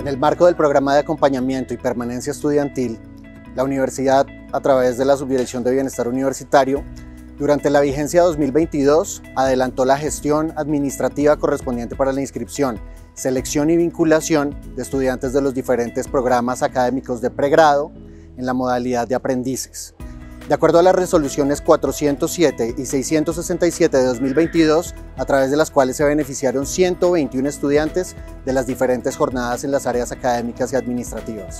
En el marco del programa de acompañamiento y permanencia estudiantil, la universidad, a través de la Subdirección de Bienestar Universitario, durante la vigencia 2022, adelantó la gestión administrativa correspondiente para la inscripción, selección y vinculación de estudiantes de los diferentes programas académicos de pregrado en la modalidad de aprendices. De acuerdo a las resoluciones 407 y 667 de 2022, a través de las cuales se beneficiaron 121 estudiantes de las diferentes jornadas en las áreas académicas y administrativas.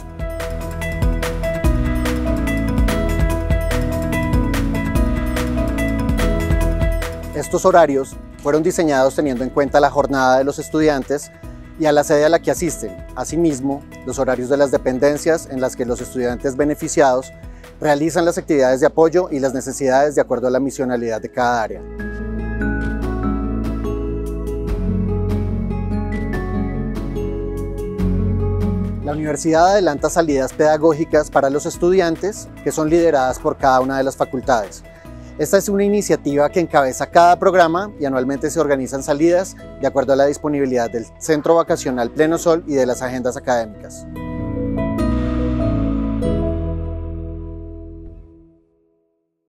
Estos horarios fueron diseñados teniendo en cuenta la jornada de los estudiantes y a la sede a la que asisten. Asimismo, los horarios de las dependencias en las que los estudiantes beneficiados realizan las actividades de apoyo y las necesidades de acuerdo a la misionalidad de cada área. La universidad adelanta salidas pedagógicas para los estudiantes que son lideradas por cada una de las facultades. Esta es una iniciativa que encabeza cada programa y anualmente se organizan salidas de acuerdo a la disponibilidad del Centro Vacacional Pleno Sol y de las agendas académicas.